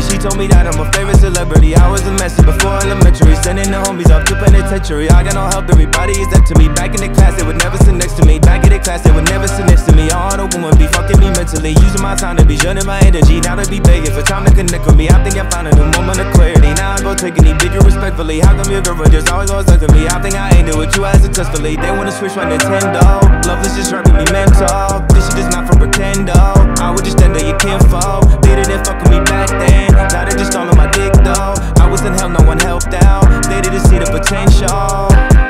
She told me that I'm a favorite celebrity. I was a mess before elementary, sending the homies off to penitentiary. I got no help, everybody is up to me. Back in the class, they would never sit next to me. Back in the class, they would never sit next to me. All the women be fucking me mentally, using my time to be shutting my energy. Now they be begging for time to connect with me. I think I found a new moment of clarity. Now I go take any bigger respectfully. How come your girlfriend just always goes look at me? I think I ain't do what you asked successfully. They wanna switch my Nintendo. Love is just driving me mental. This shit is not for pretendo. I would just stand there, you can't fall. They didn't fuck with me back then. Now they just all on my dick though. I was in hell, no one helped out. They didn't see the potential.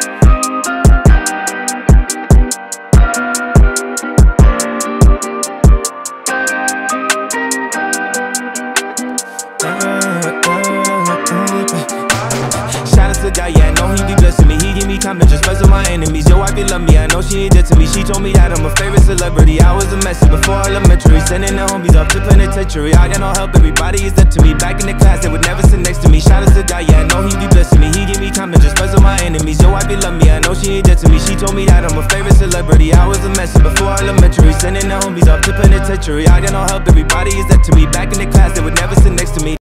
Guy, yeah, I know he be blessing me. He give me time to just mess with my enemies. Yo, I be love me, I know she ain't dead to me. She told me that I'm a favorite celebrity. I was a mess before elementary, sending the homies off to penitentiary. I got no help, everybody is up to me. Back in the class, they would never sit next to me. Shout out to the guy, yeah, I know he be blessing me. He give me time to just mess with my enemies. Yo, I be love me, I know she ain't dead to me. She told me that I'm a favorite celebrity. I was a mess before elementary, sending the homies off to penitentiary. I got no help, everybody is up to me. Back in the class, they would never sit next to me.